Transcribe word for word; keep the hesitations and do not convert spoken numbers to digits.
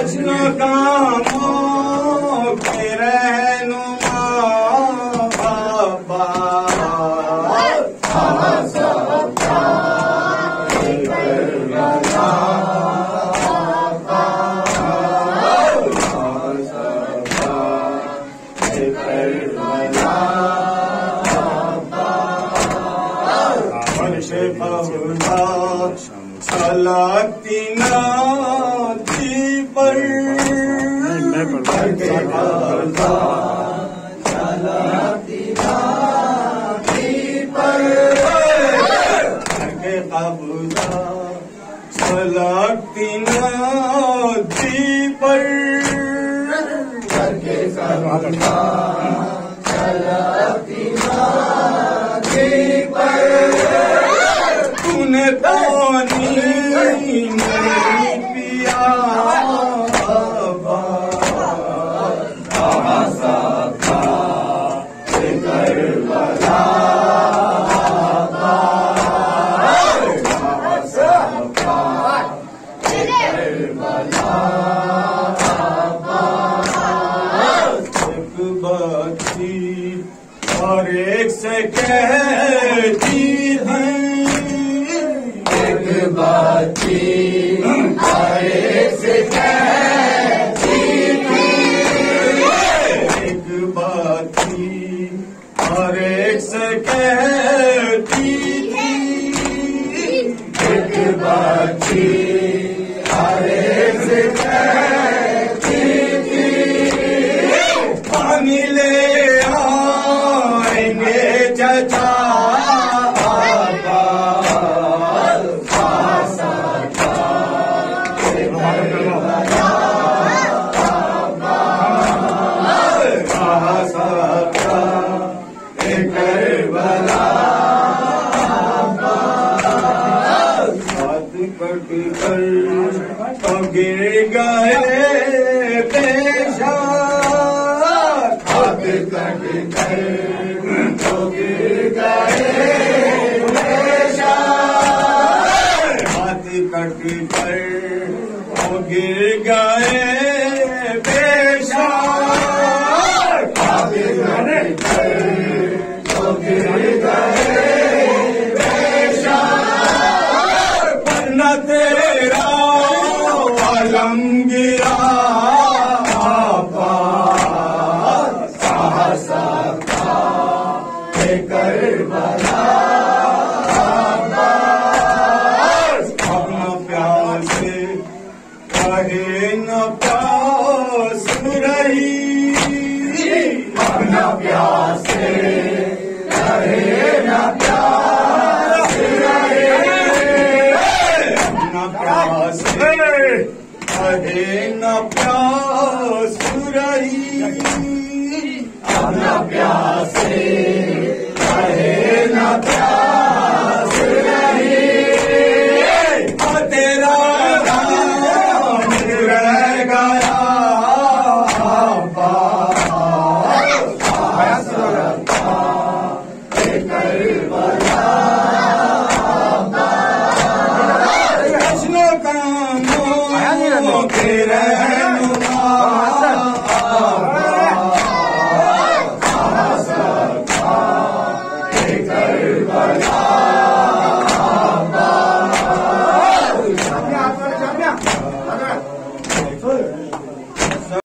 कृष्ण कामों के रहनुमा बाबा छलकती नदी पर करके कबूता छलकती नदी पर करके कबूता छलकती नदी पर करके कबूता छलकती नदी पर तूने पानी नहीं पिया कहाँ सबका करबला कहाँ सबका करबला एक बच्ची और एक से कहती है बच्ची हरे से कहती थी एक बच्ची हरे से कहती थी एक बच्ची हरे से कहती थी पानी ले आएंगे चचा तो गिर गए पेशाब हाथ कट कर तो गिर गए पेशाब हाथ कट कर तो गिर गए पेशाब हाथ कट कर तो गिर गए पेशाब पर न तेरा आलम गिरा साहसा करबला अपना प्यार से कहे न प्यास रही अपना प्यार से कहे न प्यास रही अपना प्यार से कहे न प्यास रही अपना प्यास से कहे न प्यास रही तेरा नाम रह गया करबला कृष्ण कामों के रहनुमा करबला